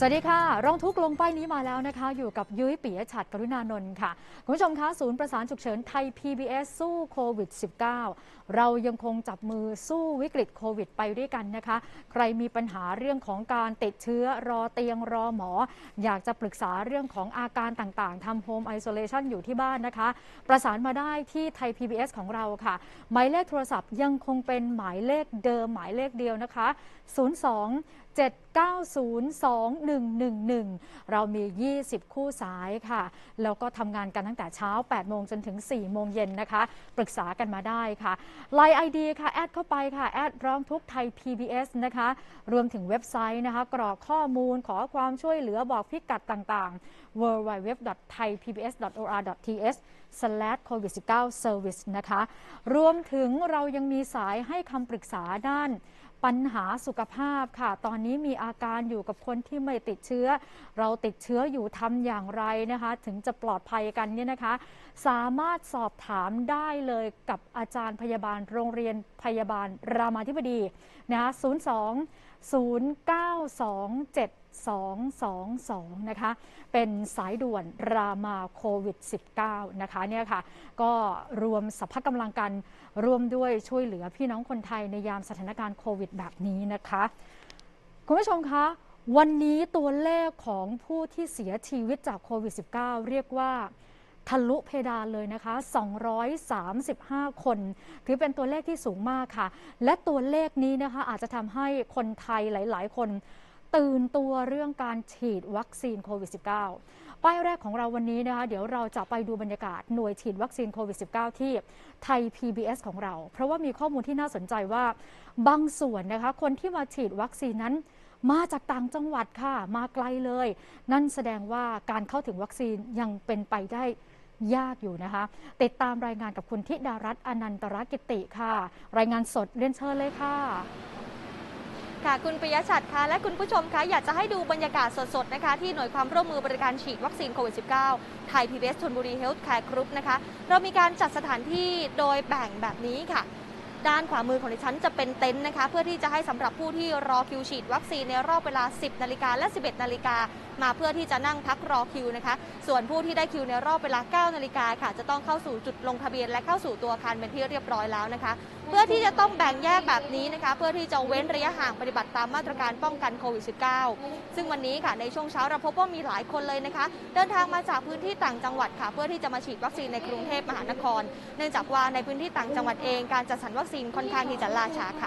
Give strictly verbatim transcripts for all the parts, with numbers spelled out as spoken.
สวัสดีค่ะร้องทุกข์ลงป้ายนี้มาแล้วนะคะอยู่กับยุ้ยปิยฉัตรกรุณานนท์ค่ะคุณผู้ชมคะศูนย์ประสานฉุกเฉินไทย พี บี เอส สู้โควิด สิบเก้า เรายังคงจับมือสู้วิกฤตโควิดไปด้วยกันนะคะใครมีปัญหาเรื่องของการติดเชื้อรอเตียงรอหมออยากจะปรึกษาเรื่องของอาการต่างๆทำโฮมไอโซเลชันอยู่ที่บ้านนะคะประสานมาได้ที่ไทย พี บี เอส ของเราค่ะหมายเลขโทรศัพท์ยังคงเป็นหมายเลขเดิมหมายเลขเดียวนะคะศูนย์ สอง เจ็ด เก้า ศูนย์ สอง หนึ่ง หนึ่ง หนึ่งเรามี ยี่สิบ คู่สายค่ะแล้วก็ทำงานกันตั้งแต่เช้า แปด โมงจนถึง สี่ โมงเย็นนะคะปรึกษากันมาได้ค่ะ ไลน์ ไอ ดี ค่ะแอดเข้าไปค่ะแอดร้องทุกข์ไทย พี บี เอส นะคะรวมถึงเว็บไซต์นะคะกรอกข้อมูลขอความช่วยเหลือบอกพิกัดต่างๆ ดับเบิลยู ดับเบิลยู ดับเบิลยู ดอท ไทย พี บี เอส ดอท โอ อาร์ ดอท ที เอช สแลช โควิด สิบเก้า เซอร์วิส นะคะรวมถึงเรายังมีสายให้คำปรึกษาด้านปัญหาสุขภาพค่ะตอนนี้มีอาการอยู่กับคนที่ไม่ติดเชื้อเราติดเชื้ออยู่ทำอย่างไรนะคะถึงจะปลอดภัยกันเนี่ยนะคะสามารถสอบถามได้เลยกับอาจารย์พยาบาลโรงเรียนพยาบาลรามาธิบดีนะคะศูนย์ สอง ศูนย์ เก้า สอง เจ็ด สอง สอง สองนะคะเป็นสายด่วนรามาโควิด สิบเก้า นะคะเนี่ยค่ะก็รวมสรรพกำลังกันร่วมด้วยช่วยเหลือพี่น้องคนไทยในยามสถานการณ์โควิดแบบนี้นะคะคุณผู้ชมคะวันนี้ตัวเลขของผู้ที่เสียชีวิตจากโควิด สิบเก้า เรียกว่าทะลุเพดานเลยนะคะสองร้อยสามสิบห้าคนถือเป็นตัวเลขที่สูงมากค่ะและตัวเลขนี้นะคะอาจจะทำให้คนไทยหลายๆคนตื่นตัวเรื่องการฉีดวัคซีนโควิด สิบเก้า ป้ายแรกของเราวันนี้นะคะเดี๋ยวเราจะไปดูบรรยากาศหน่วยฉีดวัคซีนโควิด สิบเก้า ที่ไทย พี บี เอส ของเราเพราะว่ามีข้อมูลที่น่าสนใจว่าบางส่วนนะคะคนที่มาฉีดวัคซีนนั้นมาจากต่างจังหวัดค่ะมาไกลเลยนั่นแสดงว่าการเข้าถึงวัคซีนยังเป็นไปได้ยากอยู่นะคะติดตามรายงานกับคุณธิดารัตน์อนันตรกิติค่ะรายงานสดเรียนเชิญเลยค่ะค่ะคุณปิยชัดคะและคุณผู้ชมคะอยากจะให้ดูบรรยากาศสดๆนะคะที่หน่วยความร่วมมือบริการฉีดวัคซีนโควิด สิบเก้า ไทย พี บี เอส ชลบุรีเฮลท์แคร์กรุ๊ปนะคะเรามีการจัดสถานที่โดยแบ่งแบบนี้ค่ะด้านขวามือของดิฉันจะเป็นเต็นท์นะคะเพื่อที่จะให้สำหรับผู้ที่รอคิวฉีดวัคซีนในรอบเวลา สิบ นาฬิกาและ สิบเอ็ด นาฬิกามาเพื่อที่จะนั่งพักรอคิวนะคะส่วนผู้ที่ได้คิวในรอบเวลา เก้า นาฬิกาค่ะจะต้องเข้าสู่จุดลงทะเบียนและเข้าสู่ตัวอาคารเป็นที่เรียบร้อยแล้วนะคะเพื่อที่จะต้องแบ่งแยกแบบนี้นะคะเพื่อที่จะเว้นระยะห่างปฏิบัติตามมาตรการป้องกันโควิด สิบเก้า ซึ่งวันนี้ค่ะในช่วงเช้าเราพบว่ามีหลายคนเลยนะคะเดินทางมาจากพื้นที่ต่างจังหวัดค่ะเพื่อที่จะมาฉีดวัคซีนในกรุงเทพมหานครเนื่องจากว่าในพื้นที่ต่างจังหวัดเองการจัดสรรวัคซีนค่อนข้างที่จะล่าช้าค่ะ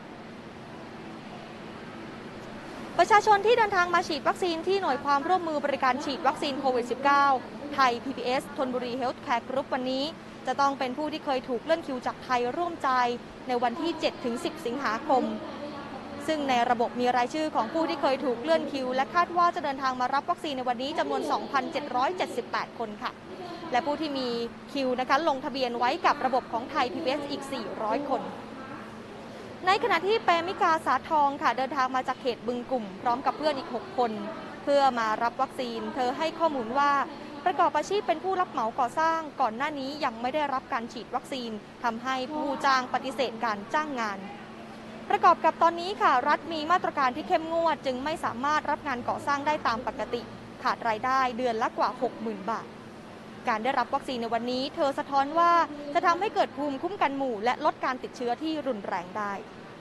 ประชาชนที่เดินทางมาฉีดวัคซีนที่หน่วยความร่วมมือบริการฉีดวัคซีนโควิด สิบเก้า ไทย พี บี เอส ชลบุรีเฮลท์แคร์กรุ๊ปวันนี้จะต้องเป็นผู้ที่เคยถูกเลื่อนคิวจากไทยร่วมใจในวันที่ เจ็ดถึงสิบ สิงหาคมซึ่งในระบบมีรายชื่อของผู้ที่เคยถูกเลื่อนคิวและคาดว่าจะเดินทางมารับวัคซีนในวันนี้จำนวน สองพันเจ็ดร้อยเจ็ดสิบแปด คนค่ะและผู้ที่มีคิวนะคะลงทะเบียนไว้กับระบบของไทย พี บี เอส อีก สี่ร้อย คนในขณะที่เปมิกาสาทองค่ะเดินทางมาจากเขตบึงกลุ่มพร้อมกับเพื่อนอีกหกคนเพื่อมารับวัคซีนเธอให้ข้อมูลว่าประกอบอาชีพเป็นผู้รับเหมาก่อสร้างก่อนหน้านี้ยังไม่ได้รับการฉีดวัคซีนทำให้ผู้จ้างปฏิเสธการจ้างงานประกอบกับตอนนี้ค่ะรัฐมีมาตรการที่เข้มงวดจึงไม่สามารถรับงานก่อสร้างได้ตามปกติขาดรายได้เดือนละกว่า หกหมื่น บาทการได้รับวัคซีนในวันนี้เธอสะท้อนว่าจะทำให้เกิดภูมิคุ้มกันหมู่และลดการติดเชื้อที่รุนแรงได้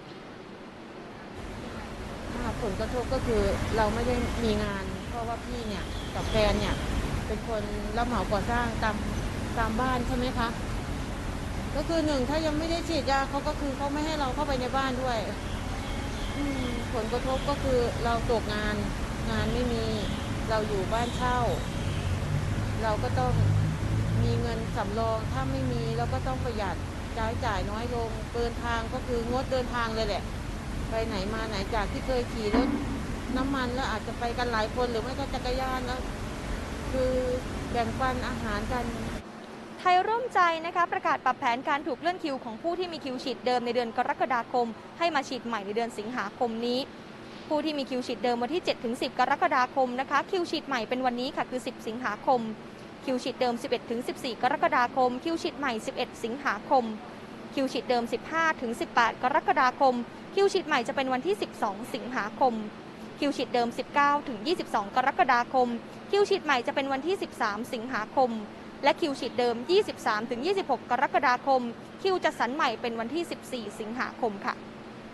ผลกระทบก็คือเราไม่ได้มีงานเพราะว่าพี่เนี่ยกับแฟนเนี่ยเป็นคนรับเหมาก่อสร้างตามตามบ้านใช่ไหมคะก็คือหนึ่งถ้ายังไม่ได้ฉีดยาเขาก็คือเขาไม่ให้เราเข้าไปในบ้านด้วยผลกระทบก็คือเราตกงานงานไม่มีเราอยู่บ้านเช่าเราก็ต้องมีเงินสำรองถ้าไม่มีเราก็ต้องประหยัดใช้จ่ายน้อยลงเดินทางก็คืองดเดินทางเลยแหละไปไหนมาไหนจากที่เคยขี่รถน้ำมันแล้วอาจจะไปกันหลายคนหรือไม่ก็จักรยานแล้วคือแบ่งปันอาหารกันไทยร่วมใจนะคะประกาศปรับแผนการถูกเลื่อนคิวของผู้ที่มีคิวฉีดเดิมในเดือนกรกฎาคมให้มาฉีดใหม่ในเดือนสิงหาคมนี้ผู้ที่มีคิวฉีดเดิมวันที่ เจ็ดถึงสิบ กรกฎาคมนะคะคิวฉีดใหม่เป็นวันนี้ค่ะคือ สิบ สิงหาคมคิวฉีดเดิม สิบเอ็ดถึงสิบสี่ กรกฎาคมคิวฉีดใหม่ สิบเอ็ด สิงหาคมคิวฉีดเดิม สิบห้าถึงสิบแปด กรกฎาคมคิวฉีดใหม่จะเป็นวันที่ สิบสอง สิงหาคมคิวฉีดเดิม สิบเก้าถึงยี่สิบสอง กรกฎาคมคิวฉีดใหม่จะเป็นวันที่ สิบสาม สิงหาคมและคิวฉีดเดิม ยี่สิบสามถึงยี่สิบหก กรกฎาคมคิวจัดสรรใหม่เป็นวันที่ สิบสี่ สิงหาคมค่ะ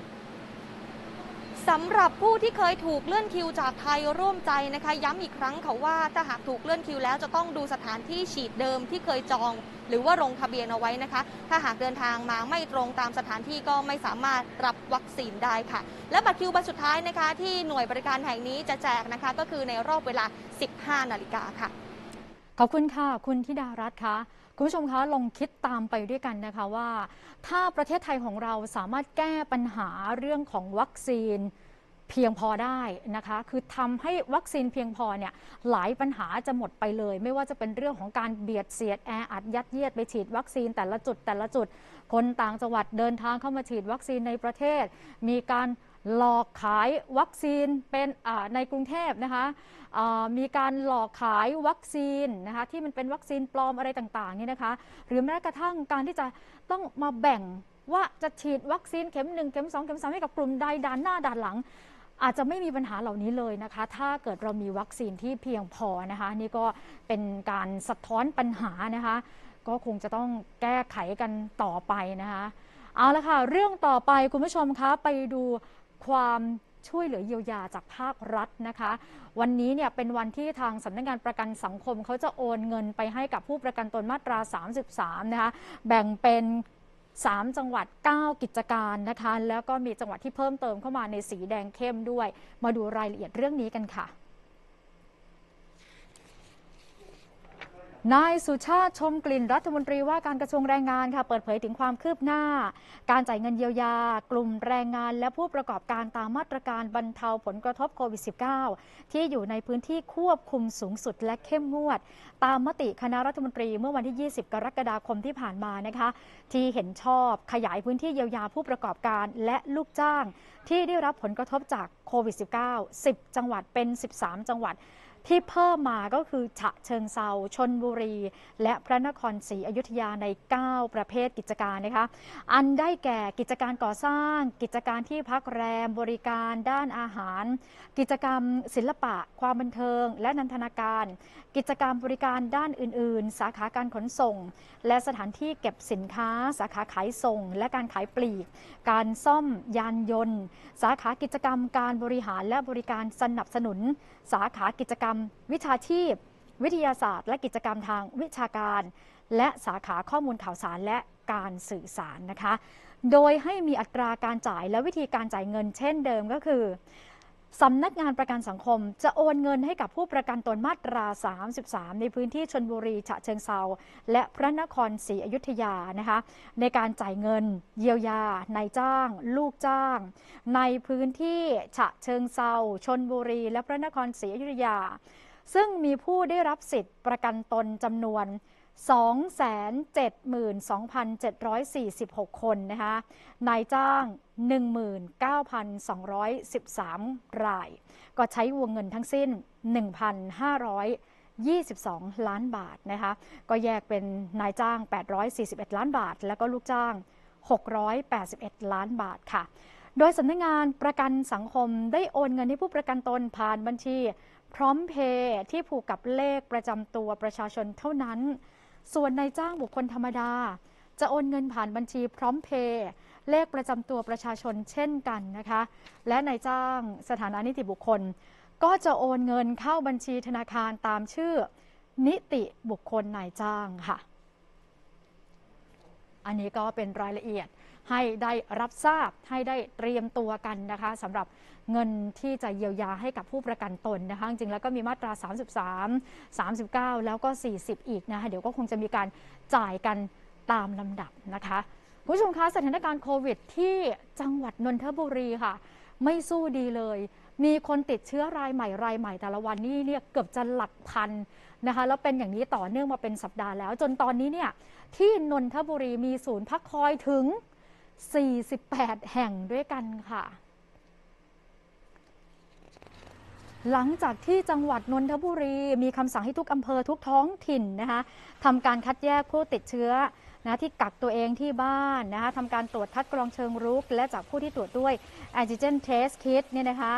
สำหรับผู้ที่เคยถูกเลื่อนคิวจากไทยร่วมใจนะคะย้ำอีกครั้งค่ะว่าถ้าหากถูกเลื่อนคิวแล้วจะต้องดูสถานที่ฉีดเดิมที่เคยจองหรือว่าลงทะเบียนเอาไว้นะคะถ้าหากเดินทางมาไม่ตรงตามสถานที่ก็ไม่สามารถรับวัคซีนได้ค่ะและบัตรคิวใบสุดท้ายนะคะที่หน่วยบริการแห่งนี้จะแจกนะคะก็คือในรอบเวลา สิบห้า นาฬิกาค่ะขอบคุณค่ะคุณธิดารัตน์คะคุณผู้ชมคะลองคิดตามไปด้วยกันนะคะว่าถ้าประเทศไทยของเราสามารถแก้ปัญหาเรื่องของวัคซีนเพียงพอได้นะคะคือทำให้วัคซีนเพียงพอเนี่ยหลายปัญหาจะหมดไปเลยไม่ว่าจะเป็นเรื่องของการเบียดเสียดแออัดยัดเยียดไปฉีดวัคซีนแต่ละจุดแต่ละจุดคนต่างจังหวัดเดินทางเข้ามาฉีดวัคซีนในประเทศมีการหลอกขายวัคซีนเป็นในกรุงเทพนะคะมีการหลอกขายวัคซีนนะคะที่มันเป็นวัคซีนปลอมอะไรต่างๆนี่นะคะหรือแม้กระทั่งการที่จะต้องมาแบ่งว่าจะฉีดวัคซีนเข็มหนึ่งเข็มสองเข็มสามให้กับกลุ่มใดด่านหน้าด่านหลังอาจจะไม่มีปัญหาเหล่านี้เลยนะคะถ้าเกิดเรามีวัคซีนที่เพียงพอนะคะนี่ก็เป็นการสะท้อนปัญหานะคะก็คงจะต้องแก้ไขกันต่อไปนะคะเอาละค่ะเรื่องต่อไปคุณผู้ชมคะไปดูความช่วยเหลือเยียวยาจากภาครัฐนะคะวันนี้เนี่ยเป็นวันที่ทางสำนักงานประกันสังคมเขาจะโอนเงินไปให้กับผู้ประกันตนมาตราสามสิบสามนะคะแบ่งเป็นสามจังหวัดเก้ากิจการนะคะแล้วก็มีจังหวัดที่เพิ่มเติมเข้ามาในสีแดงเข้มด้วยมาดูรายละเอียดเรื่องนี้กันค่ะนายสุชาติชมกลิ่นรัฐมนตรีว่าการกระทรวงแรงงานค่ะเปิดเผยถึงความคืบหน้าการจ่ายเงินเยียวยากลุ่มแรงงานและผู้ประกอบการตามมาตรการบรรเทาผลกระทบโควิด สิบเก้า ที่อยู่ในพื้นที่ควบคุมสูงสุดและเข้มงวดตามมติคณะรัฐมนตรีเมื่อวันที่ ยี่สิบ กรกฎาคมที่ผ่านมานะคะที่เห็นชอบขยายพื้นที่เยียวยาผู้ประกอบการและลูกจ้างที่ได้รับผลกระทบจากโควิด สิบเก้า สิบ จังหวัดเป็น สิบสาม จังหวัดที่เพิ่มมาก็คือฉะเชิงเทราชลบุรีและพระนครศรีอยุธยาในเก้าประเภทกิจการนะคะอันได้แก่กิจการก่อสร้างกิจการที่พักแรมบริการด้านอาหารกิจกรรมศิลปะความบันเทิงและนันทนาการกิจกรรมบริการด้านอื่นๆสาขาการขนส่งและสถานที่เก็บสินค้าสาขาขายส่งและการขายปลีกการซ่อมยานยนต์สาขากิจกรรมการบริหารและบริการสนับสนุนสาขากิจกรรมวิชาชีพวิทยาศาสตร์และกิจกรรมทางวิชาการและสาขาข้อมูลข่าวสารและการสื่อสารนะคะโดยให้มีอัตราการจ่ายและวิธีการจ่ายเงินเช่นเดิมก็คือสำนักงานประกันสังคมจะโอนเงินให้กับผู้ประกันตนมาตราสามสิบสามในพื้นที่ชลบุรีฉะเชิงเทราและพระนครศรีอยุธยานะคะในการจ่ายเงินเยียวยานายจ้างลูกจ้างในพื้นที่ฉะเชิงเทราชลบุรีและพระนครศรีอยุธยาซึ่งมีผู้ได้รับสิทธิ์ประกันตนจำนวน สองแสนเจ็ดหมื่นสองพันเจ็ดร้อยสี่สิบหก คนนะคะนายจ้าง หนึ่งหมื่นเก้าพันสองร้อยสิบสาม รายก็ใช้วงเงินทั้งสิ้น หนึ่งพันห้าร้อยยี่สิบสอง ล้านบาทนะคะก็แยกเป็นนายจ้างแปดร้อยสี่สิบเอ็ดล้านบาทแล้วก็ลูกจ้างหกร้อยแปดสิบเอ็ดล้านบาทค่ะโดยสำนักงานประกันสังคมได้โอนเงินให้ผู้ประกันตนผ่านบัญชีพร้อมเพย์ที่ผูกกับเลขประจำตัวประชาชนเท่านั้นส่วนนายจ้างบุคคลธรรมดาจะโอนเงินผ่านบัญชีพร้อมเพย์เลขประจำตัวประชาชนเช่นกันนะคะและนายจ้างสถานะนิติบุคคลก็จะโอนเงินเข้าบัญชีธนาคารตามชื่อนิติบุคคลนายจ้างค่ะอันนี้ก็เป็นรายละเอียดให้ได้รับทราบให้ได้เตรียมตัวกันนะคะสำหรับเงินที่จะเยียวยาให้กับผู้ประกันตนนะคะจริงๆแล้วก็มีมาตราสามสิบสาม สามสิบเก้าแล้วก็สี่สิบอีกนะคะเดี๋ยวก็คงจะมีการจ่ายกันตามลำดับนะคะคุณผู้ชมคะสถานการณ์โควิดที่จังหวัดนนทบุรีค่ะไม่สู้ดีเลยมีคนติดเชื้อรายใหม่รายใหม่แต่ละวันนี่เนี่ยเกือบจะหลักพันนะคะแล้วเป็นอย่างนี้ต่อเนื่องมาเป็นสัปดาห์แล้วจนตอนนี้เนี่ยที่นนทบุรีมีศูนย์พักคอยถึงสี่สิบแปดแห่งด้วยกันค่ะหลังจากที่จังหวัดนนทบุรีมีคำสั่งให้ทุกอำเภอทุกท้องถิ่นนะคะทำการคัดแยกผู้ติดเชื้อนะที่กักตัวเองที่บ้านนะคะทำการตรวจคัดกรองเชิงรุกและจากผู้ที่ตรวจด้วย Antigen Test Kit เนี่ยนะคะ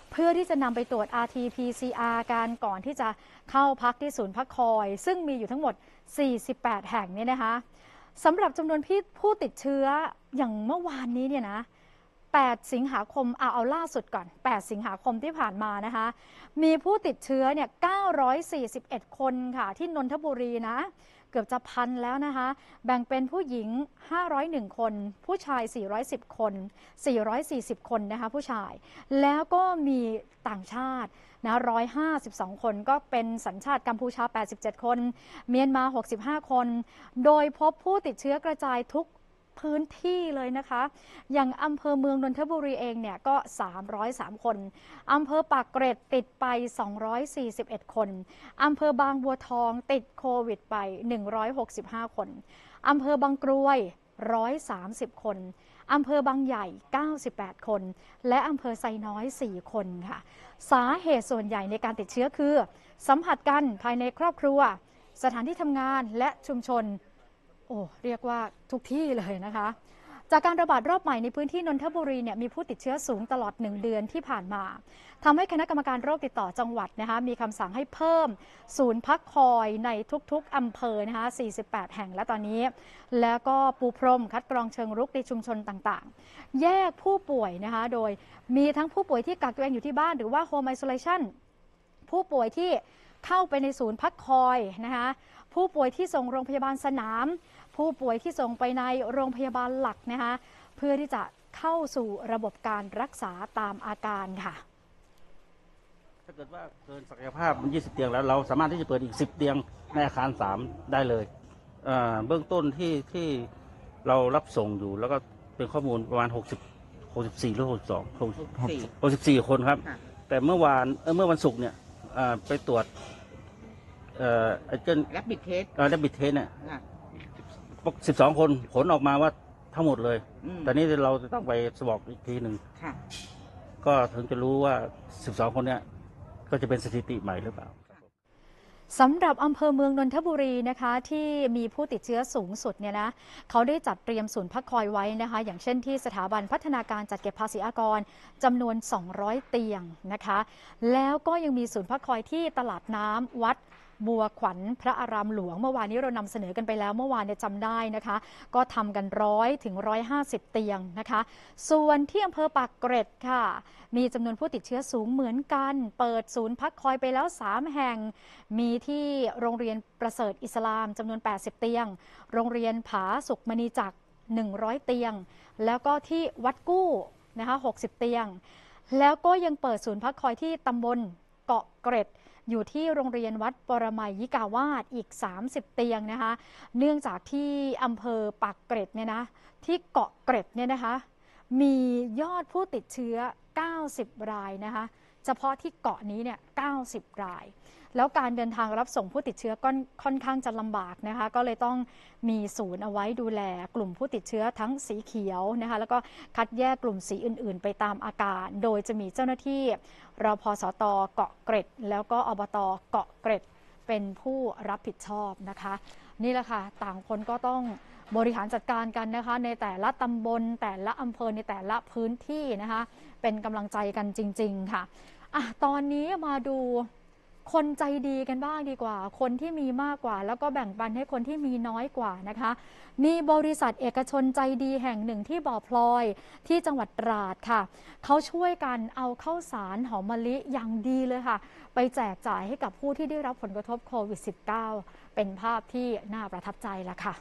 เพื่อที่จะนำไปตรวจ อาร์ ที พี ซี อาร์ กันก่อนที่จะเข้าพักที่ศูนย์พักคอยซึ่งมีอยู่ทั้งหมดสี่สิบแปดแห่งเนี่ยนะคะสำหรับจำนวนผู้ติดเชื้ออย่างเมื่อวานนี้เนี่ยนะแปดสิงหาคมเอาเอาล่าสุดก่อนแปดสิงหาคมที่ผ่านมานะคะมีผู้ติดเชื้อเนี่ยเก้าร้อยสี่สิบเอ็ดคนค่ะที่นนทบุรีนะเกือบจะพันแล้วนะคะแบ่งเป็นผู้หญิงห้าร้อยเอ็ดคนผู้ชายสี่ร้อยสิบคนสี่ร้อยสี่สิบคนนะคะผู้ชายแล้วก็มีต่างชาตินะหนึ่งร้อยห้าสิบสองคนก็เป็นสัญชาติกัมพูชาแปดสิบเจ็ดคนเมียนมาหกสิบห้าคนโดยพบผู้ติดเชื้อกระจายทุกพื้นที่เลยนะคะอย่างอำเภอเมืองนนทบุรีเองเนี่ยก็สามร้อยสามคนอำเภอปากเกร็ดติดไปสองร้อยสี่สิบเอ็ดคนอำเภอบางบัวทองติดโควิดไปหนึ่งร้อยหกสิบห้าคนอำเภอบางกรวยหนึ่งร้อยสามสิบคนอำเภอบางใหญ่เก้าสิบแปดคนและอำเภอไซน้อยสี่คนค่ะสาเหตุส่วนใหญ่ในการติดเชื้อคือสัมผัสกันภายในครอบครัวสถานที่ทำงานและชุมชนโอ้เรียกว่าทุกที่เลยนะคะจากการระบาดรอบใหม่ในพื้นที่นนทบุรีเนี่ยมีผู้ติดเชื้อสูงตลอดหนึ่งเดือนที่ผ่านมาทำให้คณะกรรมการโรคติดต่อจังหวัดนะคะมีคำสั่งให้เพิ่มศูนย์พักคอยในทุกๆอำเภอนะคะสี่สิบแปดแห่งและตอนนี้แล้วก็ปูพรมคัดกรองเชิงรุกในชุมชนต่างๆแยกผู้ป่วยนะคะโดยมีทั้งผู้ป่วยที่กักตัวเองอยู่ที่บ้านหรือว่า Home Isolation ผู้ป่วยที่เข้าไปในศูนย์พักคอยนะคะผู้ป่วยที่ส่งโรงพยาบาลสนามผู้ป่วยที่ส่งไปในโรงพยาบาลหลักนะคะเพื่อที่จะเข้าสู่ระบบการรักษาตามอาการค่ะถ้าเกิดว่าเกินศักยภาพมันยี่สิบเตียงแล้วเราสามารถที่จะเปิดอีกสิบเตียงในอาคารสามได้เลยเอ่อเบื้องต้นที่ที่เรารับส่งอยู่แล้วก็เป็นข้อมูลประมาณหกสิบ หกสิบสี่หรือหกสิบสอง หกสิบสี่คนครับแต่เมื่อวานเมื่อวันศุกร์เนี่ยไปตรวจเอ่อไอ้เจ้า Rapid Test เอ่อ Rapid Test เนี่ยสิบสองคนผลออกมาว่าทั้งหมดเลยตอนนี้เราจะต้องไปสวอปอีกทีหนึ่งก็ถึงจะรู้ว่าสิบสองคนเนี่ยก็จะเป็นสถิติใหม่หรือเปล่าสำหรับอำเภอเมืองนนทบุรีนะคะที่มีผู้ติดเชื้อสูงสุดเนี่ยนะเขาได้จัดเตรียมศูนย์พักคอยไว้นะคะอย่างเช่นที่สถาบันพัฒนาการจัดเก็บภาษีอากรจำนวนสองร้อยเตียงนะคะแล้วก็ยังมีศูนย์พักคอยที่ตลาดน้ำวัดบัวขวัญพระอารามหลวงเมื่อวานนี้เรานำเสนอกันไปแล้วเมื่อวานเนี่ยจำได้นะคะก็ทำกันร้อยถึงร้อยห้าสิบเตียงนะคะส่วนที่อำเภอปากเกร็ดค่ะมีจำนวนผู้ติดเชื้อสูงเหมือนกันเปิดศูนย์พักคอยไปแล้วสามแห่งมีที่โรงเรียนประเสริฐอิสลามจำนวนแปดสิบเตียงโรงเรียนผาสุขมณีจักรหนึ่งร้อยเตียงแล้วก็ที่วัดกู้นะคะหกสิบเตียงแล้วก็ยังเปิดศูนย์พักคอยที่ตำบลเกาะเกร็ดอยู่ที่โรงเรียนวัดปรมัยยิกาวาสอีกสามสิบเตียงนะคะเนื่องจากที่อำเภอปากเกร็ดเนี่ยนะที่เกาะเกร็ดเนี่ยนะคะมียอดผู้ติดเชื้อเก้าสิบรายนะคะเฉพาะที่เกาะนี้เนี่ยเก้าสิบรายแล้วการเดินทางรับส่งผู้ติดเชื้อก็ค่อนข้างจะลำบากนะคะก็เลยต้องมีศูนย์เอาไว้ดูแลกลุ่มผู้ติดเชื้อทั้งสีเขียวนะคะแล้วก็คัดแยกกลุ่มสีอื่นๆไปตามอาการโดยจะมีเจ้าหน้าที่รพสตเกาะเกร็ดแล้วก็อบตเกาะเกร็ดเป็นผู้รับผิดชอบนะคะนี่แหละค่ะต่างคนก็ต้องบริหารจัดการกันนะคะในแต่ละตำบลแต่ละอำเภอในแต่ละพื้นที่นะคะเป็นกำลังใจกันจริงๆค่ะอ่ะตอนนี้มาดูคนใจดีกันบ้างดีกว่าคนที่มีมากกว่าแล้วก็แบ่งปันให้คนที่มีน้อยกว่านะคะมีบริษัทเอกชนใจดีแห่งหนึ่งที่บ่อพลอยที่จังหวัดตราดค่ะเขาช่วยกันเอาข้าวสารหอมมะลิอย่างดีเลยค่ะไปแจกจ่ายให้กับผู้ที่ได้รับผลกระทบโควิด สิบเก้า เป็นภาพที่น่าประทับใจละค่ะ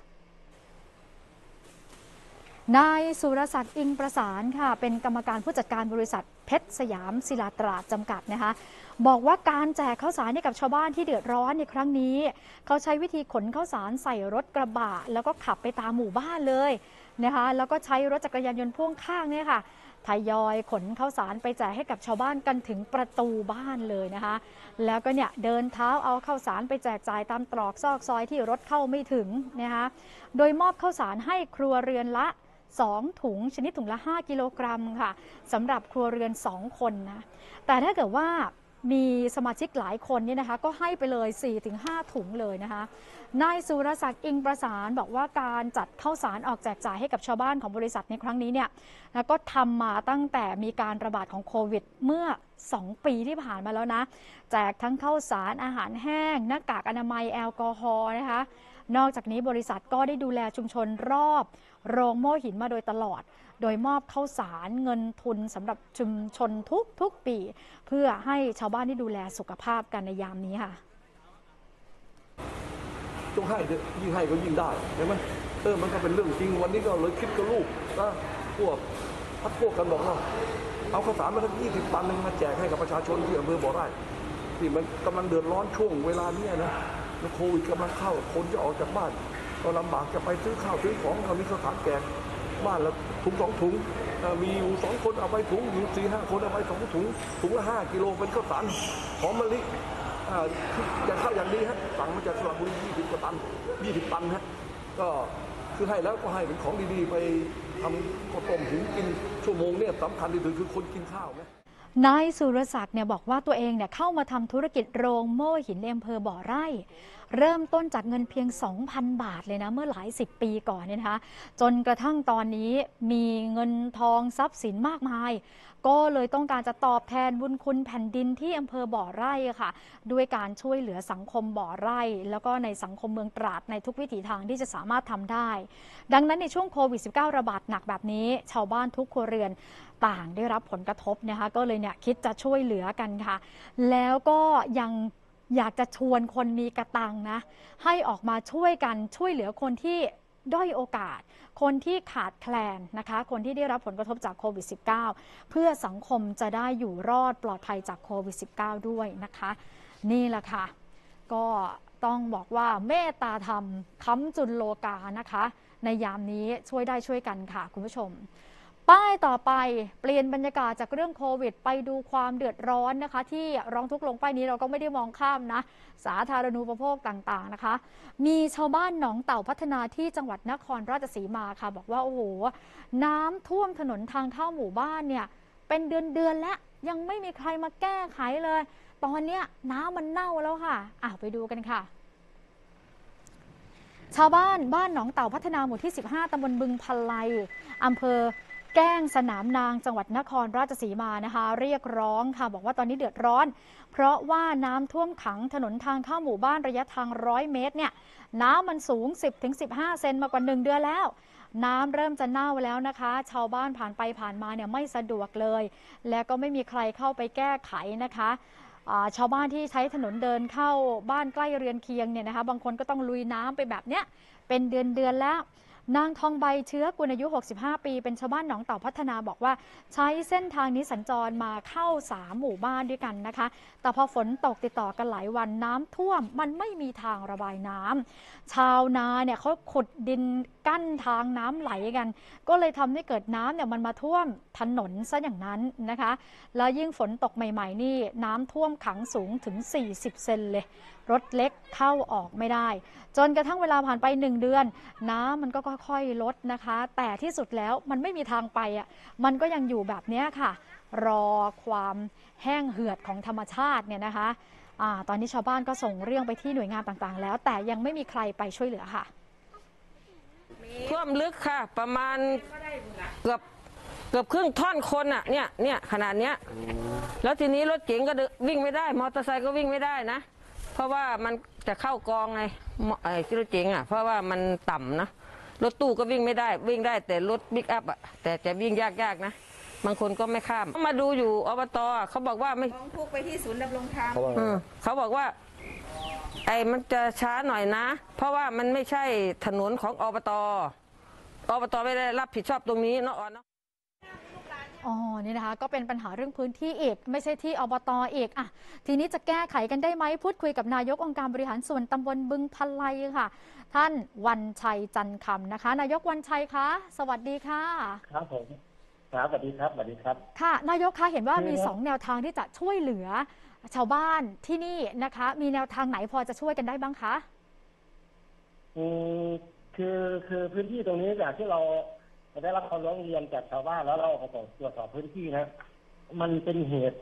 นายสุรศักดิ์อิงประสานค่ะเป็นกรรมการผู้จัดการบริษัทเพชรสยามศิลาตราดจำกัดนะคะบอกว่าการแจกข้าวสารให้กับชาวบ้านที่เดือดร้อนในครั้งนี้เขาใช้วิธีขนข้าวสารใส่รถกระบะแล้วก็ขับไปตามหมู่บ้านเลยนะคะแล้วก็ใช้รถจักรยานยนต์พ่วงข้างเนี่ยค่ะทยอยขนข้าวสารไปแจกให้กับชาวบ้านกันถึงประตูบ้านเลยนะคะแล้วก็เนี่ยเดินเท้าเอาข้าวสารไปแจกจ่ายตามตรอกซอกซอยที่รถเข้าไม่ถึงนะคะโดยมอบข้าวสารให้ครัวเรือนละสองถุงชนิดถุงละห้ากิโลกรัมค่ะสำหรับครัวเรือนสองคนนะแต่ถ้าเกิดว่ามีสมาชิกหลายคนเนี่ยนะคะก็ให้ไปเลย สี่ถึงห้า ถุงเลยนะคะนายสุรศักดิ์อิงประสานบอกว่าการจัดข้าวสารออกแจกจ่ายให้กับชาวบ้านของบริษัทในครั้งนี้เนี่ยแล้วก็ทำมาตั้งแต่มีการระบาดของโควิดเมื่อสองปีที่ผ่านมาแล้วนะแจกทั้งข้าวสารอาหารแห้งหน้ากากอนามัยแอลกอฮอล์นะคะนอกจากนี้บริษัทก็ได้ดูแลชุมชนรอบโรงโม่หินมาโดยตลอดโดยมอบข้าวสารเงินทุนสำหรับชุมชนทุกทุกปีเพื่อให้ชาวบ้านได้ดูแลสุขภาพกันในยามนี้ค่ะต้องให้ยิ่งให้ก็ยิ่งได้ใช่ไหมเออมันก็เป็นเรื่องจริงวันนี้ก็เลยคิดกับลูกนะพวกพักพวกกันบอกว่าเอาข้าวสารมาทั้งยี่สิบตันนึงมาแจกให้กับประชาชนที่อำเภอบ่อไร่ที่มันกำลังเดือดร้อนช่วงเวลานี้นะโควิดกำลังเข้าคนจะออกจากบ้านก็ลำบากจะไปซื้อข้าวซื้อของเรามีข้าวสารแจกบ้านละถุงสองถุงมีอยู่สองคนเอาไปถุงอยู่สี่ห้าคนเอาไปสองถุงถุงละห้ากิโลเป็นข้าวสารหอมมะลิจะเข้าอย่างดีฮะสั่งมาจากสระบุรียี่สิบกว่าตันยี่สิบตันฮะก็คือให้แล้วก็ให้เป็นของดีๆไปทำข้าวต้มหุงกินชั่วโมงเนี่ยสำคัญที่สุดคือคนกินข้าวนะนายสุรศักดิ์เนี่ยบอกว่าตัวเองเนี่ยเข้ามาทำธุรกิจโรงโม่หินในอำเภอบ่อไร่เริ่มต้นจากเงินเพียง สองพัน บาทเลยนะเมื่อหลายสิบปีก่อนเนี่ยนะคะจนกระทั่งตอนนี้มีเงินทองทรัพย์สินมากมายก็เลยต้องการจะตอบแทนบุญคุณแผ่นดินที่อำเภอบ่อไร่ค่ะด้วยการช่วยเหลือสังคมบ่อไร่แล้วก็ในสังคมเมืองตราดในทุกวิถีทางที่จะสามารถทำได้ดังนั้นในช่วงโควิด สิบเก้า ระบาดหนักแบบนี้ชาวบ้านทุกครัวเรือนต่างได้รับผลกระทบนะคะก็เลยเนี่ยคิดจะช่วยเหลือกันค่ะแล้วก็ยังอยากจะชวนคนมีกระตังนะให้ออกมาช่วยกันช่วยเหลือคนที่ด้อยโอกาสคนที่ขาดแคลนนะคะคนที่ได้รับผลกระทบจากโควิด สิบเก้า เพื่อสังคมจะได้อยู่รอดปลอดภัยจากโควิด สิบเก้า ด้วยนะคะนี่แหละค่ะก็ต้องบอกว่าเมตตาธรรมค้ำจุลโลกานะคะในยามนี้ช่วยได้ช่วยกันค่ะคุณผู้ชมป้ายต่อไปเปลี่ยนบรรยากาศจากเรื่องโควิดไปดูความเดือดร้อนนะคะที่ร้องทุกข์ลงป้ายนี้เราก็ไม่ได้มองข้ามนะสาธารณูปโภคต่างๆนะคะมีชาวบ้านหนองเต่าพัฒนาที่จังหวัดนครราชสีมาค่ะบอกว่าโอ้โหน้ำท่วมถนนทางเข้าหมู่บ้านเนี่ยเป็นเดือนๆแล้วยังไม่มีใครมาแก้ไขเลยตอนนี้น้ำมันเน่าแล้วค่ะอ่ะไปดูกันค่ะชาวบ้านบ้านหนองเต่าพัฒนาหมู่ที่สิบห้าตำบลบึงพันไลอำเภอแก้งสนามนางจังหวัดนครราชสีมานะคะเรียกร้องค่ะบอกว่าตอนนี้เดือดร้อนเพราะว่าน้ำท่วมขังถนนทางเข้าหมู่บ้านระยะทางร้อยเมตรเนี่ยน้ำมันสูง สิบถึงสิบห้า เซนมากว่าหนึ่งเดือนแล้วน้ำเริ่มจะเน่าแล้วนะคะชาวบ้านผ่านไปผ่านมาเนี่ยไม่สะดวกเลยและก็ไม่มีใครเข้าไปแก้ไขนะคะชาวบ้านที่ใช้ถนนเดินเข้าบ้านใกล้เรือนเคียงเนี่ยนะคะบางคนก็ต้องลุยน้ำไปแบบเนี้ยเป็นเดือนๆแล้วนางทองใบเชื้อกุลอายุหกสิบห้าปีเป็นชาวบ้านหนองเต่าพัฒนาบอกว่าใช้เส้นทางนี้สัญจรมาเข้าสามหมู่บ้านด้วยกันนะคะแต่พอฝนตกติดต่อกันหลายวันน้ำท่วมมันไม่มีทางระบายน้ำชาวนาเนี่ยเขาขุดดินกั้นทางน้ำไหลกันก็เลยทำให้เกิดน้ำเนี่ยมันมาท่วมถนนซะอย่างนั้นนะคะแล้วยิ่งฝนตกใหม่ๆนี่น้ำท่วมขังสูงถึงสี่สิบเซนเลยรถเล็กเข้าออกไม่ได้จนกระทั่งเวลาผ่านไปหนึ่งเดือนน้ำมันก็ค่อยๆลดนะคะแต่ที่สุดแล้วมันไม่มีทางไปอ่ะมันก็ยังอยู่แบบนี้ค่ะรอความแห้งเหือดของธรรมชาติเนี่ยนะคะอ่าตอนนี้ชาวบ้านก็ส่งเรื่องไปที่หน่วยงานต่างๆแล้วแต่ยังไม่มีใครไปช่วยเหลือค่ะท่วมลึกค่ะประมาณเกือบเกือบครึ่งท่อนคนอ่ะเนี่ยเนี่ยขนาดเนี้ยแล้วทีนี้รถเก๋งก็วิ่งไม่ได้มอเตอร์ไซค์ก็วิ่งไม่ได้นะเพราะว่ามันจะเข้ากองไงไอ้รถเก๋งอ่ะเพราะว่ามันต่ำนะรถตู้ก็วิ่งไม่ได้วิ่งได้แต่รถบิ๊กอัพอ่ะแต่จะวิ่งยากๆนะบางคนก็ไม่ข้ามมาดูอยู่อบตเขาบอกว่าไม่ร้องทุกข์ไปที่ศูนย์ดำรงธรรมเขาบอกว่าไอ้มันจะช้าหน่อยนะเพราะว่ามันไม่ใช่ถนนของอบตอบตไม่ได้รับผิดชอบตรงนี้เนาะเนาะอ๋อนี่นะคะก็เป็นปัญหาเรื่องพื้นที่อีกไม่ใช่ที่อบตอีกอ่ะทีนี้จะแก้ไขกันได้ไหมพูดคุยกับนายกองค์การบริหารส่วนตำบลบึงพันไลค่ะท่านวันชัยจันคำนะคะนายกวันชัยคะสวัสดีค่ะครับผมครับสวัสดีครับสวัสดีครับค่ะนายกคะเห็นว่ามีสองแนวทางที่จะช่วยเหลือชาวบ้านที่นี่นะคะมีแนวทางไหนพอจะช่วยกันได้บ้างคะอืมคือคือพื้นที่ตรงนี้จากที่เราได้รับความร้องเรียนจากชาวบ้านแล้วเราก็ตรวจสอบพื้นที่นะมันเป็นเหตุ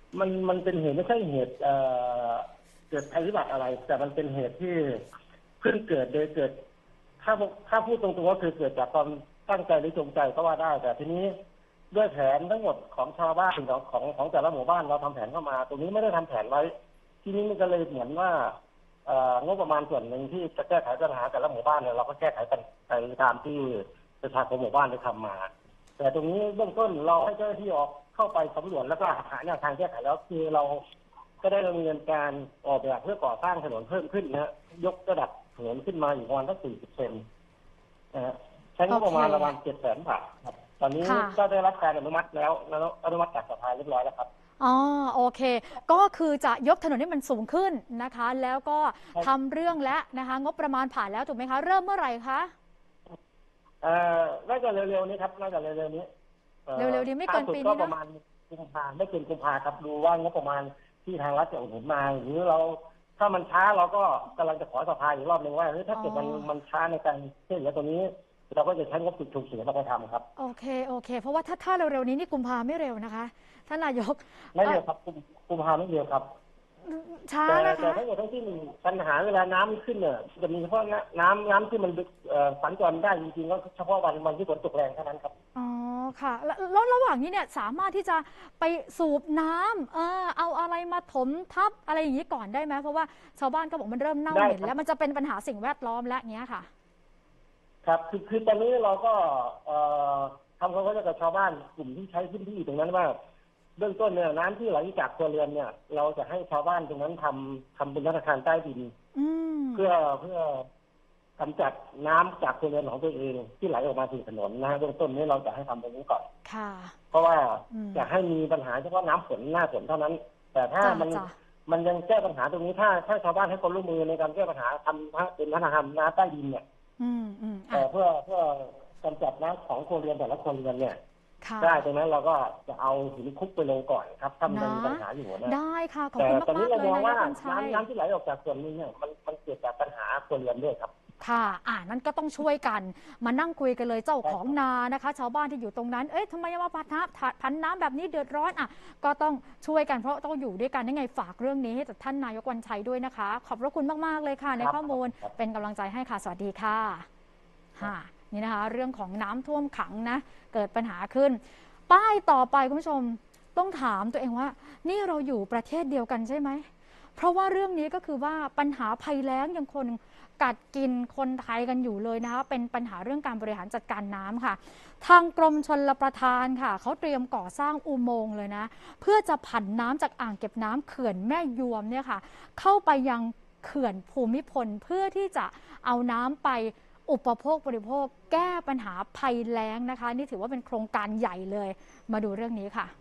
มันมันเป็นเหตุไม่ใช่เหตุเอ่อเกิดภัยพิบัติอะไร แต่มันเป็นเหตุที่เพิ่งเกิดโดยเกิด ถ้าถ้าพูดตรงๆก็คือเกิดจากความตั้งใจหรือจงใจก็ว่าได้ แต่ทีนี้ด้วยแผนทั้งหมดของชาวบ้านของของของแต่ละหมู่บ้านเราทำแผนเข้ามา ตรงนี้ไม่ได้ทำแผนไว้ทีนี้มันก็เลยเหมือนว่างบประมาณส่วนหนึ่งที่จะแก้ไขปัญหาแต่ละหมู่บ้านเนี่ยเราก็แก้ไขกันไปตามที่ประชาชนหมู่บ้านได้ทำมา แต่ตรงนี้เบื้องต้นเราให้เจ้าหน้าที่ออกเข้าไปสำรวจแล้วก็หาแนวทางแก้ไขแล้วคือเราก็ได้ดำเนินการออกแบบเพื่อก่อสร้างถนนเพิ่มขึ้นนะยกระดับถนนขึ้นมาอีกประมาณสักสี่สิบเซนนะฮะใช้งบประมาณประมาณเจ็ดแสนบาทครับตอนนี้ก็ได้รับการอนุมัติแล้วแล้วอนุมัติจากสภาเรียบร้อยแล้วครับอ๋อโอเคก็คือจะยกถนนให้มันสูงขึ้นนะคะแล้วก็ทำเรื่องและนะคะงบประมาณผ่านแล้วถูกไหมคะเริ่มเมื่อไหร่คะเอ่อน่าจะเร็วๆนี้ครับน่าจะเร็วๆนี้เร็วๆนี้ไม่เกินปีนี้นะก็ประมาณกุมภาไม่เกินกุมภาครับดูว่างบประมาณที่ทางรัฐจะอุดหนุนมาหรือเราถ้ามันช้าเราก็กำลังจะขอสภาอีกรอบหนึ่งว่าเฮ้ยถ้าเกิดมันมันช้าในการช่วยเหลือตรงนี้เราก็จะใช้งบฉุกเฉินเราไปทำครับโอเคโอเคเพราะว่าถ้าถ้าเร็วๆนี้นี่กุมภาไม่เร็วนะคะท่านนายกไม่เร็วครับกุมภาไม่เร็วครับช้านะคะแต่ทั้งหมดทั้งที่ปัญหาเวลาน้ำขึ้นเนี่ยจะมีเฉพาะน้ำน้ำที่มันสัญจรได้จริงๆก็เฉพาะวันวันที่ฝนตกแรงเท่านั้นครับอ๋อค่ะแล้วระหว่างนี้เนี่ยสามารถที่จะไปสูบน้ำเออเอาอะไรมาถมทับอะไรอย่างนี้ก่อนได้ไหมเพราะว่าชาวบ้านก็บอกมันเริ่มเน่าเหม็นแล้วมันจะเป็นปัญหาสิ่งแวดล้อมและเงี้ยค่ะครับคือคือตอนนี้เราก็ทำความเข้าใจกับชาวบ้านกลุ่มที่ใช้พื้นที่ตรงนั้นว่าเบื้องต้นเนี่ยน้ำที่ไหลจากครัวเรือนเนี่ยเราจะให้ชาวบ้านตรงนั้นทำทำเป็นธนาคารใต้ดินเพื่อเพื่อกำจัดน้ำจากครัวเรือนของตัวเองที่ไหลออกมาสู่ถนนนะเบื้องต้นนี้เราจะให้ทำตรงนี้ก่อนค่ะเพราะว่าจะให้มีปัญหาเฉพาะน้ำฝนหน้าฝนเท่านั้นแต่ถ้ามันมันยังแก้ปัญหาตรงนี้ถ้าถ้าชาวบ้านให้ความร่วมมือในการแก้ปัญหาทำเป็นธนาคารน้ำใต้ดินเนี่ยแต่เพื่อเพื่อกำจัดน้ำของครัวเรือนแต่ละครัวเรือนเนี่ยได้ตรงนั้นเราก็จะเอาหินคุกไปลงก่อนครับถ้ามันมีปัญหาอยู่นะได้ค่ะขอบแต่คุณมากๆตอนนี้เรามองว่าน้ำน้ำที่ไหลออกจากส่วนนี้เนี่ยมันมันเกิดจากปัญหาครัวเรือนด้วยครับค่ะอ่านั้นก็ต้องช่วยกันมานั่งคุยกันเลยเจ้าของนานะคะชาวบ้านที่อยู่ตรงนั้นเอ๊ะทำไมมาพันน้ำพันน้ำแบบนี้เดือดร้อนอ่ะก็ต้องช่วยกันเพราะต้องอยู่ด้วยกันยังไงฝากเรื่องนี้ให้ท่านนายกวันชัยด้วยนะคะขอบพระคุณมากๆเลยค่ะในข้อมูลเป็นกำลังใจให้ค่ะสวัสดีค่ะค่ะนี่นะคะเรื่องของน้ำท่วมขังนะเกิดปัญหาขึ้นป้ายต่อไปคุณผู้ชมต้องถามตัวเองว่านี่เราอยู่ประเทศเดียวกันใช่ไหมเพราะว่าเรื่องนี้ก็คือว่าปัญหาภัยแล้งยังคนกัดกินคนไทยกันอยู่เลยนะคะเป็นปัญหาเรื่องการบริหารจัดการน้ำค่ะทางกรมชลประทานค่ะเขาเตรียมก่อสร้างอุโมงค์เลยนะเพื่อจะผันน้ำจากอ่างเก็บน้ำเขื่อนแม่ยวมเนี่ยค่ะเข้าไปยังเขื่อนภูมิพลเพื่อที่จะเอาน้ำไปอุปโภคบริโภคแก้ปัญหาภัยแล้งนะคะนี่ถือว่าเป็นโครงการใหญ่เลยมาดูเรื่องนี้ค่ะ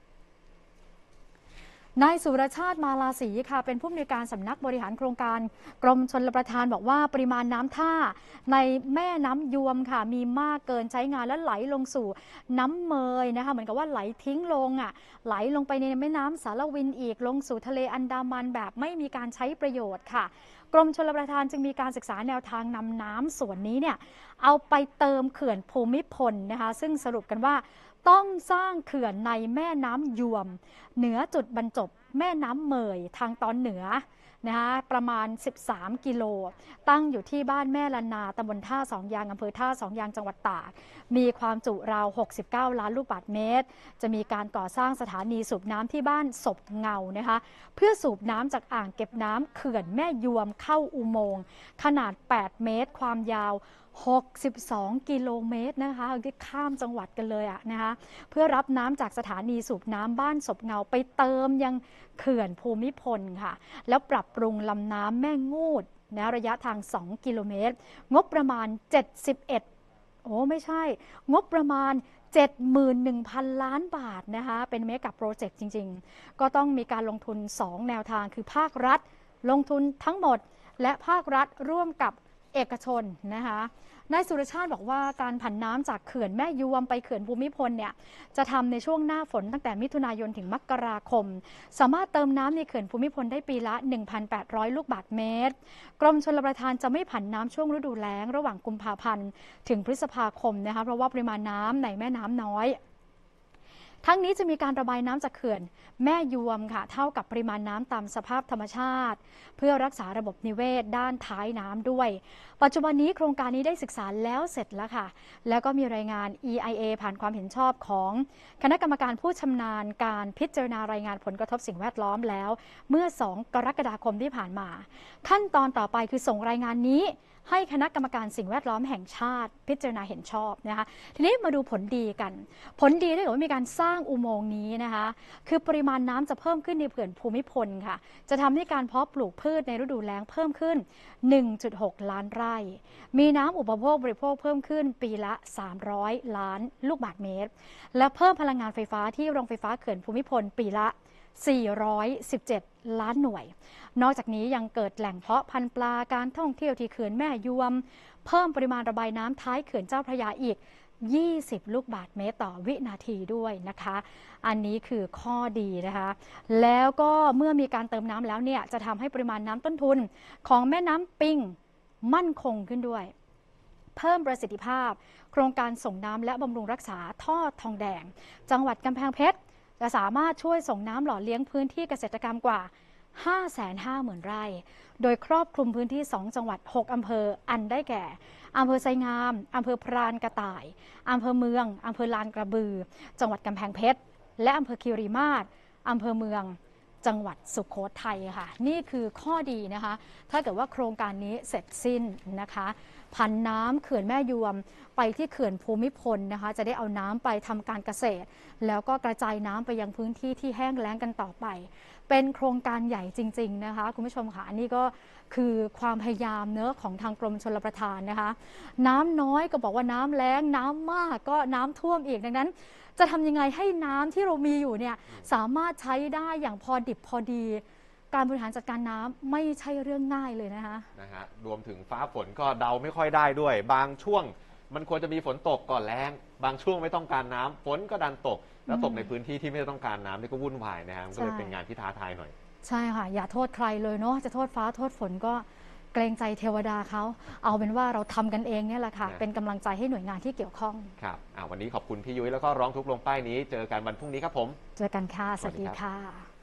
นายสุรชาติมาลาศรีค่ะเป็นผู้อำนวยการสำนักบริหารโครงการกรมชลประทานบอกว่าปริมาณน้ำท่าในแม่น้ำยวมค่ะมีมากเกินใช้งานและไหลลงสู่น้ำเมยนะคะเหมือนกับว่าไหลทิ้งลงอ่ะไหลลงไปในแม่น้ำสารวินอีกลงสู่ทะเลอันดามันแบบไม่มีการใช้ประโยชน์ค่ะกรมชลประทานจึงมีการศึกษาแนวทางนำน้ำส่วนนี้เนี่ยเอาไปเติมเขื่อนภูมิพลนะคะซึ่งสรุปกันว่าต้องสร้างเขื่อนในแม่น้ำยวมเหนือจุดบรรจบแม่น้ำเมยทางตอนเหนือนะคะประมาณสิบสามกิโลตั้งอยู่ที่บ้านแม่ละนาตำบลท่าสองยางอำเภอท่าสองยางจังหวัดตากมีความจุราวหกสิบเก้าล้านลูกบาศก์เมตรจะมีการก่อสร้างสถานีสูบน้ำที่บ้านศพเงานะคะเพื่อสูบน้ำจากอ่างเก็บน้ำเขื่อนแม่ยวมเข้าอุโมงค์ขนาดแปดเมตรความยาวหกสิบสองกิโลเมตรนะคะที่ข้ามจังหวัดกันเลยอะนะคะเพื่อรับน้ำจากสถานีสูบน้ำบ้านศพเงาไปเติมยังเขื่อนภูมิพลค่ะแล้วปรับปรุงลำน้ำแม่งูดนะระยะทางสองกิโลเมตรงบประมาณเจ็ดสิบเอ็ดโอ้ไม่ใช่งบประมาณ เจ็ดหมื่นหนึ่งพัน ล้านบาทนะคะเป็นเมกะโปรเจกต์จริงๆก็ต้องมีการลงทุนสองแนวทางคือภาครัฐลงทุนทั้งหมดและภาครัฐร่วมกับเอกชนนะคะนายสุรชาติบอกว่าการผันน้ำจากเขื่อนแม่ยวมไปเขื่อนภูมิพลเนี่ยจะทำในช่วงหน้าฝนตั้งแต่มิถุนายนถึงมกราคมสามารถเติมน้ำในเขื่อนภูมิพลได้ปีละ หนึ่งพันแปดร้อย ลูกบาศก์เมตรกรมชลประทานจะไม่ผันน้ำช่วงฤดูแล้งระหว่างกุมภาพันธ์ถึงพฤษภาคมนะคะเพราะว่าปริมาณน้ำในแม่น้ำน้อยทั้งนี้จะมีการระบายน้ำจากเขื่อนแม่ยวมค่ะเท่ากับปริมาณน้ำตามสภาพธรรมชาติเพื่อรักษาระบบนิเวศด้านท้ายน้ำด้วยปัจจุบันนี้โครงการนี้ได้ศึกษาแล้วเสร็จแล้วค่ะแล้วก็มีรายงาน อี ไอ เอ ผ่านความเห็นชอบของคณะกรรมการผู้ชำนาญการพิจารณารายงานผลกระทบสิ่งแวดล้อมแล้วเมื่อสองกรกฎาคมที่ผ่านมาขั้นตอนต่อไปคือส่งรายงานนี้ให้คณะกรรมการสิ่งแวดล้อมแห่งชาติพิจารณาเห็นชอบนะคะทีนี้มาดูผลดีกันผลดีถ้าเกิดว่ามีการสร้างอุโมงค์นี้นะคะคือปริมาณน้ำจะเพิ่มขึ้นในเขื่อนภูมิพลค่ะจะทำให้การเพาะปลูกพืชในฤดูแล้งเพิ่มขึ้น หนึ่งจุดหก ล้านไร่มีน้ำอุปโภคบริโภคเพิ่มขึ้นปีละสามร้อยล้านลูกบาศก์เมตรและเพิ่มพลังงานไฟฟ้าที่โรงไฟฟ้าเขื่อนภูมิพลปีละสี่ร้อยสิบเจ็ดล้านหน่วยนอกจากนี้ยังเกิดแหล่งเพาะพันธุ์ปลาการท่องเที่ยวที่เขื่อนแม่ยวมเพิ่มปริมาณระบายน้ำท้ายเขื่อนเจ้าพระยาอีกยี่สิบลูกบาศก์เมตรต่อวินาทีด้วยนะคะอันนี้คือข้อดีนะคะแล้วก็เมื่อมีการเติมน้ำแล้วเนี่ยจะทำให้ปริมาณน้ำต้นทุนของแม่น้ำปิงมั่นคงขึ้นด้วยเพิ่มประสิทธิภาพโครงการส่งน้ำและบำรุงรักษาท่อทองแดงจังหวัดกำแพงเพชรจะสามารถช่วยส่งน้ำหล่อเลี้ยงพื้นที่เกษตรกรรมกว่า ห้าแสนห้าหมื่น ไร่ โดยครอบคลุมพื้นที่สองจังหวัดหกอำเภออันได้แก่อำเภอไซงามอำเภอพรานกระต่ายอำเภอเมืองอำเภอลานกระบือจังหวัดกำแพงเพชรและอำเภอคีรีมาศอำเภอเมืองจังหวัดสุโขทัยค่ะนี่คือข้อดีนะคะถ้าเกิดว่าโครงการนี้เสร็จสิ้นนะคะพันน้ำเขื่อนแม่ยวมไปที่เขื่อนภูมิพลนะคะจะได้เอาน้ำไปทำการเกษตรแล้วก็กระจายน้ำไปยังพื้นที่ที่แห้งแล้งกันต่อไปเป็นโครงการใหญ่จริงๆนะคะคุณผู้ชมค่ะอันนี้ก็คือความพยายามเนื้อของทางกรมชลประทานนะคะน้ำน้อยก็บอกว่าน้ำแล้งน้ำมากก็น้ำท่วมอีกดังนั้นจะทำยังไงให้น้ำที่เรามีอยู่เนี่ยสามารถใช้ได้อย่างพอดิบพอดีการบริหารจัดการน้ำไม่ใช่เรื่องง่ายเลยนะคะนะฮะรวมถึงฟ้าฝนก็เดาไม่ค่อยได้ด้วย บางช่วงมันควรจะมีฝนตกก่อนแล้งบางช่วงไม่ต้องการน้ำฝนก็ดันตกแล้วตกในพื้นที่ที่ไม่ต้องการน้ำนี่ก็วุ่นวายนะฮะมันก็เลยเป็นงานที่ท้าทายหน่อยใช่ค่ะอย่าโทษใครเลยเนาะจะโทษฟ้าโทษฝนก็เกรงใจเทวดาเขาเอาเป็นว่าเราทำกันเองเนี่ยแหละค่ะเป็นกำลังใจให้หน่วยงานที่เกี่ยวข้องครับวันนี้ขอบคุณพี่ยุ้ยแล้วก็ร้องทุกลงป้ายนี้เจอกันวันพรุ่งนี้ครับผมเจอกันค่ะสวัสดีค่ะ